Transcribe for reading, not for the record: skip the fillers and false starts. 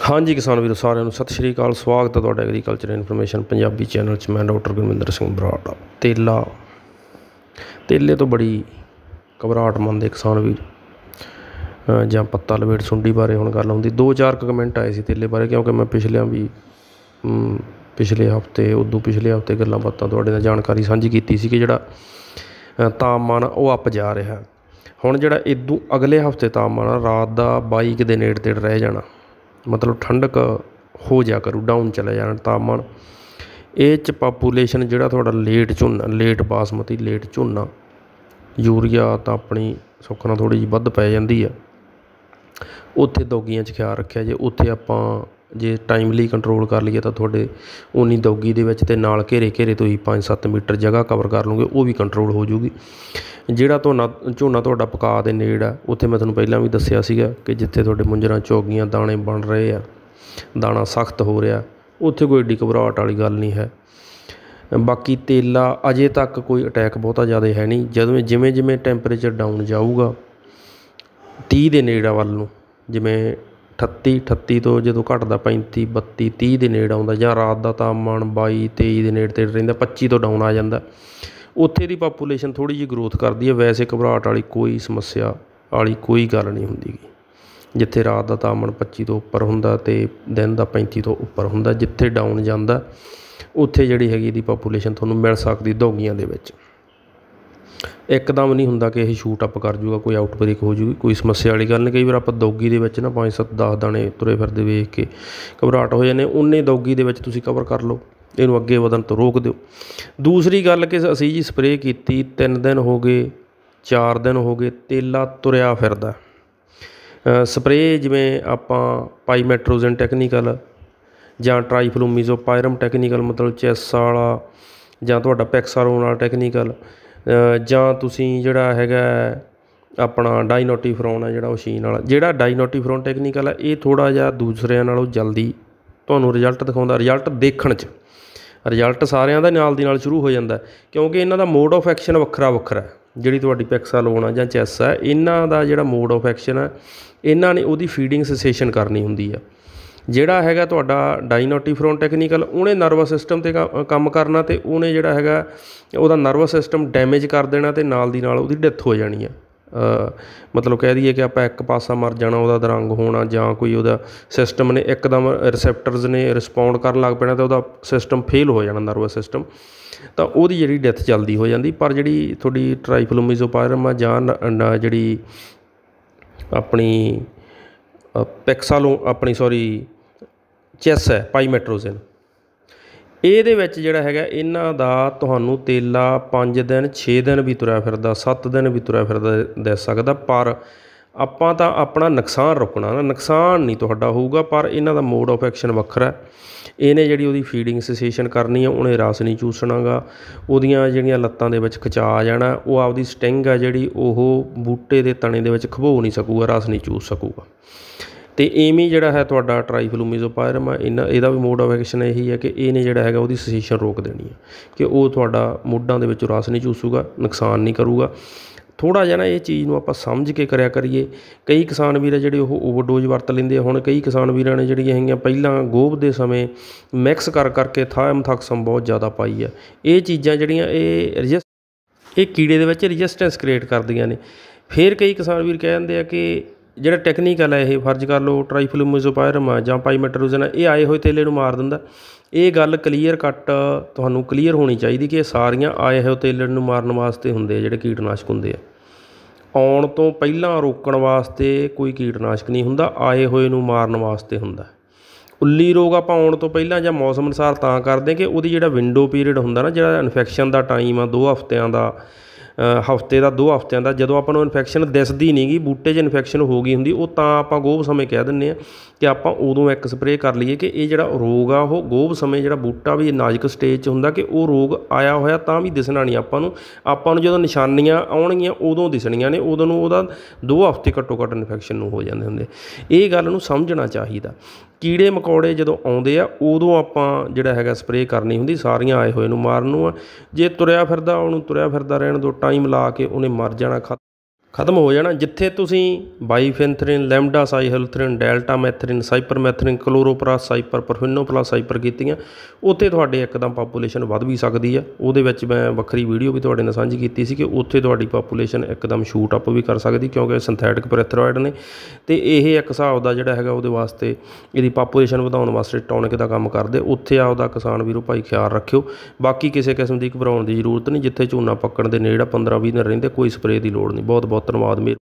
हाँ जी किसान वीरों सारिਆਂ ਨੂੰ सत श्री अकाल। स्वागत है ਤੁਹਾਡਾ एग्रीकल्चर इन्फॉर्मेशन पंजाबी चैनल 'ਚ। मैं डॉक्टर गुरविंदर सिंह बराड़। तेले तो बड़ी घबराहट मंनदे किसान वीर ਜਾਂ पत्ता लपेट सुंडी बारे हुण गल आउंदी। 2-4 कमेंट आए सी तेले बारे, क्योंकि मैं पिछले हफ्ते उदों पिछले हफ्ते गल्लां बातां तुहाडे नाल जानकारी साझी कीती सी कि जिहड़ा तापमान वो अप जा रहा। हुण जिहड़ा इदों अगले हफ्ते तापमान रात दा 22 के नेड़े तेड़ रह जाना, मतलब ठंडक हो जा करू, डाउन चले जाना तापमान। ये पापूलेशन जिहड़ा तुहाडा लेट झोना, लेट बासमती, लेट झोना, यूरिया तो अपनी सुख नाल थोड़ी जी वध पै जांदी है। उत्थे दौगियां ख्याल रखिया जे, उत्थे आपां जे टाइमली कंट्रोल कर लीए तो थोड़े उन्नी दौगी दे विच ते नाल घेरे तो ही 5-7 मीटर जगह कवर कर लूँगे, वो भी कंट्रोल हो जूगी। जिहड़ा झोना तुहाडा पका दे नेड़ आ, उत्थे मैं तुहानूं पहिलां भी दस्सिया सीगा कि जिथे तुहाडे मुंजरां चौगियां दाणे बन रहे आ, दाणा सख्त हो रहा, उत्थे कोई एड्डी घबराहट वाली गल नहीं है। बाकी तेला अजे तक कोई अटैक बहुता ज़्यादा है नहीं। जदों जिमें जिमें टैंपरेचर डाउन जाऊगा 30 के नेड़ वल नूं, जिमें 38 तो जो घटदा 35, 32, 30 के नेड़ आउंदा, जां रात का तापमान 22-23 के नेड़ तेड़ रहिंदा, 25 तो डाउन आ जांदा, उत्थे दी पापूलेशन थोड़ी जी ग्रोथ करदी है। वैसे घबराहट वाली कोई समस्या वाली कोई गल नहीं हुंदी। जिथे रात का तापमान 25 तो उपर हुंदा ते दिन का 35 तो उपर हुंदा, जिथे डाउन जांदा उत्थे जिहड़ी हैगी दी पापूलेशन तुहानूं मिल सकदी दौगियां दे विच। एकदम नहीं हुंदा कि यह शूट अप कर जूगा, कोई आउटब्रेक हो जूगी, कोई समस्या वाली गल नहीं। कई बार आप दौगी दे विच ना 5-7-10 दाणे तुरे फिरदे वेख के घबराहट हो जाने, उन्ने दौगी दे विच तुसीं कवर कर लो, इनू अगे वधन तो रोक दिओ। दूसरी गल कि असीं जी स्प्रे कीती 3 दिन हो गए, 4 दिन हो गए, तेला तुरिया फिरदा। स्प्रे जिमें आपां पाईमैट्रोजन टैक्नीकल जां ट्राईफ्लूमीजोपायरम टैक्नीकल, मतलब चैसा वाला, जां तुहाडा पैक्सारोन वाला टैक्नीकल, जां तुसीं जिहड़ा हैगा अपना डाइनोटीफरॉन है जिहड़ा मशीन वाला, जिहड़ा डाइनोटीफरॉन टैक्नीकल है ये थोड़ा जिहा दूसरिਆਂ नालों जल्दी तुहानूं रिजल्ट दिखाउंदा। रिजल्ट देखण च रिजल्ट सारिਆਂ ਦਾ ਨਾਲ ਦੀ ਨਾਲ शुरू हो जाता, क्योंकि इन्हां दा मोड ऑफ एक्शन ਵੱਖਰਾ है। जिहड़ी तुहाडी पैक्सालोन आ जां चैस है, इन्हां दा जिहड़ा मोड ऑफ एक्शन है, इन्हां ने उहदी फीडिंग सेसेशन करनी हुंदी है। जिहड़ा हैगा तुहाडा डाइनोटीफरॉन टैक्नीकल, उहने नर्वस सिस्टम ते काम करना, ते उहने जिहड़ा हैगा उहदा नर्वस सिस्टम डैमेज कर देना, ते नाल दी नाल उहदी डेथ हो जानी है। मतलब कह दईए कि आपां एक पासा मर जाना, उहदा दरंग होना, जां कोई उहदा सिस्टम ने एकदम रिसैप्टर्स ने रिस्पॉन्ड करन लग पैना, तो उहदा सिस्टम फेल हो जाना, नर्वस सिस्टम, तो उहदी जिहड़ी डेथ जल्दी हो जाती। पर जिहड़ी तुहाडी ट्राईफ्लूमीजोपायरम आ जां जिहड़ी अपनी पैक्सालोन अपनी सॉरी चैस है पाईमैट्रोजन, ਇਹਦੇ ਵਿੱਚ ਜਿਹੜਾ ਹੈਗਾ ਇਹਨਾਂ ਦਾ ਤੁਹਾਨੂੰ ਤੇਲਾ 5 ਦਿਨ 6 ਦਿਨ ਵੀ ਤੁਰਿਆ ਫਿਰਦਾ, 7 ਦਿਨ ਵੀ ਤੁਰਿਆ ਫਿਰਦਾ ਦਿਸ ਸਕਦਾ। ਪਰ ਆਪਾਂ ਤਾਂ ਆਪਣਾ ਨੁਕਸਾਨ ਰੋਕਣਾ ਨਾ, ਨੁਕਸਾਨ ਨਹੀਂ ਤੁਹਾਡਾ ਹੋਊਗਾ। ਪਰ ਇਹਨਾਂ ਦਾ ਮੋਡ ਆਫ ਐਕਸ਼ਨ ਵੱਖਰਾ। ਇਹਨੇ ਜਿਹੜੀ ਉਹਦੀ ਫੀਡਿੰਗ ਸੈਸੇਸ਼ਨ ਕਰਨੀ ਆ, ਉਹਨੇ ਰਸ ਨਹੀਂ ਚੂਸਣਾਗਾ, ਉਹਦੀਆਂ ਜਿਹੜੀਆਂ ਲੱਤਾਂ ਦੇ ਵਿੱਚ ਖਿਚਾ ਜਾਣਾ, ਉਹ ਆਪਦੀ ਸਟਿੰਗ ਆ ਜਿਹੜੀ ਉਹ ਬੂਟੇ ਦੇ ਤਣੇ ਦੇ ਵਿੱਚ ਖਬੋ ਨਹੀਂ ਸਕੂਗਾ, ਰਸ ਨਹੀਂ ਚੂਸ ਸਕੂਗਾ। तो इवें जिहड़ा है तुहाडा ट्राईफ्लूमीजोपायरम इन्ना इहदा भी मोड ऑफ एक्शन यही है कि इहने जिहड़ा हैगा उहदी सेसेशन रोक देनी है, कि वो तुहाडा मुੱਢਾਂ ਦੇ ਵਿੱਚ रस नहीं चूसूगा, नुकसान नहीं करूगा। थोड़ा जिहा ना ये चीज़ नूं आपां समझ के करिया करिए। कई किसान वीर जिहड़े ओह ओवरडोज वरत लैंदे। हुण कई किसान वीरां ने जिहड़ियां हैगीਆਂ ਪਹਿਲਾਂ गोभ ਦੇ ਸਮੇਂ मिक्स कर करके थायमथाक्सम बहुत ज़्यादा पाई है। ये चीज़ां जिहड़ियां ये कीड़े ਦੇ ਵਿੱਚ रजिस्टेंस क्रिएट करदियां ने। फिर कई किसान वीर कह दिंदे आ कि ਜਿਹੜਾ ਟੈਕਨੀਕਲ ਹੈ ਇਹ ਫਰਜ਼ ਕਰ ਲਓ ਟਰਾਈਫਲੂਮੀਜ਼ੋਪਾਇਰਮ ਆ ਜਾਂ ਪਾਈਮੈਟਰੋਜਨ ਆ, ਇਹ ਆਏ ਹੋਏ ਤੇਲੇ ਨੂੰ ਮਾਰ ਦਿੰਦਾ। ਇਹ ਗੱਲ ਕਲੀਅਰ ਕੱਟ ਤੁਹਾਨੂੰ ਕਲੀਅਰ ਹੋਣੀ ਚਾਹੀਦੀ ਕਿ ਇਹ ਸਾਰੀਆਂ ਆਏ ਹੋਏ ਤੇਲੇ ਨੂੰ ਮਾਰਨ ਵਾਸਤੇ ਹੁੰਦੇ ਆ, ਜਿਹੜੇ ਕੀਟਨਾਸ਼ਕ ਹੁੰਦੇ ਆ। ਆਉਣ ਤੋਂ ਪਹਿਲਾਂ ਰੋਕਣ ਵਾਸਤੇ ਕੋਈ ਕੀਟਨਾਸ਼ਕ ਨਹੀਂ ਹੁੰਦਾ, ਆਏ ਹੋਏ ਨੂੰ ਮਾਰਨ ਵਾਸਤੇ ਹੁੰਦਾ। ਉੱਲੀ ਰੋਗ ਆਪਾਂ ਆਉਣ ਤੋਂ ਪਹਿਲਾਂ ਜਾਂ ਮੌਸਮ ਅਨੁਸਾਰ ਤਾਂ ਕਰਦੇ ਕਿ ਉਹਦੀ ਜਿਹੜਾ ਵਿੰਡੋ ਪੀਰੀਅਡ ਹੁੰਦਾ ਨਾ, ਜਿਹੜਾ ਇਨਫੈਕਸ਼ਨ ਦਾ ਟਾਈਮ ਆ 2 ਹਫ਼ਤਿਆਂ ਦਾ, ਹਫ਼ਤੇ ਦਾ 2 ਹਫ਼ਤਿਆਂ ਦਾ, ਜਦੋਂ ਆਪਾਂ ਨੂੰ ਇਨਫੈਕਸ਼ਨ ਦਿਸਦੀ ਨਹੀਂ ਗੀ, ਬੂਟੇ 'ਚ ਇਨਫੈਕਸ਼ਨ ਹੋ ਗਈ ਹੁੰਦੀ, ਉਹ ਤਾਂ ਆਪਾਂ ਗੋਭ ਸਮੇਂ ਕਹਿ ਦਿੰਦੇ ਹਾਂ ਕਿ ਆਪਾਂ ਉਦੋਂ ਇੱਕ ਸਪਰੇਅ ਕਰ ਲਈਏ ਕਿ ਇਹ ਜਿਹੜਾ ਰੋਗ ਆ ਉਹ ਗੋਭ ਸਮੇਂ ਜਿਹੜਾ ਬੂਟਾ ਵੀ ਨਾਜ਼ੁਕ ਸਟੇਜ 'ਚ ਹੁੰਦਾ, ਕਿ ਉਹ ਰੋਗ ਆਇਆ ਹੋਇਆ ਤਾਂ ਵੀ ਦਿਸਣਾ ਨਹੀਂ ਆਪਾਂ ਨੂੰ ਜਦੋਂ ਨਿਸ਼ਾਨੀਆਂ ਆਉਣਗੀਆਂ ਉਦੋਂ ਦਿਸਣੀਆਂ ਨੇ, ਉਦੋਂ ਨੂੰ ਉਹਦਾ 2 ਹਫ਼ਤੇ ਘੱਟੋ ਘੱਟ ਇਨਫੈਕਸ਼ਨ ਨੂੰ ਹੋ ਜਾਂਦੇ ਹੁੰਦੇ। ਇਹ ਗੱਲ ਨੂੰ ਸਮਝਣਾ ਚਾਹੀਦਾ। ਕੀੜੇ ਮਕੌੜੇ ਜਦੋਂ ਆਉਂਦੇ ਆ ਉਦੋਂ ਆਪਾਂ ਜਿਹੜਾ ਹੈਗਾ ਸਪਰੇਅ ਕਰਨੀ ਹੁੰਦੀ, ਸਾਰੀਆਂ ਆਏ ਹੋਏ ਨੂੰ ਮਾਰਨ ਨੂੰ ਆ। ਜੇ ਤੁਰਿਆ ਫਿਰਦਾ ਉਹਨੂੰ ਤੁਰਿਆ ਫਿਰਦਾ ਰਹਿਣ ਦਿਓ, ਟਾਈਮ ਲਾ ਕੇ ਉਹਨੇ ਮਰ ਜਾਣਾ, ਖਤਮ ਹੋ ਜਾਣਾ। ਜਿੱਥੇ ਤੁਸੀਂ ਬਾਈਫੈਂਥਰਿਨ, ਲੈਮਡਾ ਸਾਈਹੈਲਥਰਿਨ, ਡੈਲਟਾਮੈਥਰਿਨ, ਸਾਈਪਰਮੈਥਰਿਨ, ਕਲੋਰੋਪਰਾਸ ਸਾਈਪਰ, ਪ੍ਰੋਫਿਨੋਪਲਾਸ ਸਾਈਪਰ ਕੀਤੀਆਂ, ਉੱਥੇ ਤੁਹਾਡੇ ਇੱਕਦਮ ਪਾਪੂਲੇਸ਼ਨ ਵੱਧ ਵੀ ਸਕਦੀ ਆ। ਉਹਦੇ ਵਿੱਚ ਮੈਂ ਵੱਖਰੀ ਵੀਡੀਓ ਵੀ ਤੁਹਾਡੇ ਨਾਲ ਸਾਂਝੀ ਕੀਤੀ ਸੀ ਕਿ ਉੱਥੇ ਤੁਹਾਡੀ ਪਾਪੂਲੇਸ਼ਨ ਇੱਕਦਮ ਸ਼ੂਟ ਅਪ ਵੀ ਕਰ ਸਕਦੀ, ਕਿਉਂਕਿ ਸਿੰਥੈਟਿਕ ਪੈਰਾਥਰੋਇਡ ਨੇ ਅਤੇ ਇਹ ਇੱਕ ਹਿਸਾਬ ਦਾ ਜਿਹੜਾ ਹੈਗਾ ਉਹਦੇ ਵਾਸਤੇ, ਇਹਦੀ ਪਾਪੂਲੇਸ਼ਨ ਵਧਾਉਣ ਵਾਸਤੇ ਟੌਨਿਕ ਦਾ ਕੰਮ ਕਰਦੇ। ਉੱਥੇ ਆਪਦਾ ਕਿਸਾਨ ਵੀਰੋ ਭਾਈ ਖਿਆਲ ਰੱਖਿਓ। ਬਾਕੀ ਕਿਸੇ ਕਿਸਮ ਦੀ ਘਬਰਾਉਣ ਦੀ ਜ਼ਰੂਰਤ ਨਹੀਂ। ਜਿੱਥੇ ਝੋਨਾ ਪੱਕਣ ਦੇ ਨੇੜੇ 15-20 ਦਿਨ ਰਹਿੰਦੇ, ਕੋਈ ਸਪਰੇਅ ਦੀ ਲੋੜ ਨਹੀਂ। ਬਹੁਤ ਬਹੁਤ ਧੰਨਵਾਦ।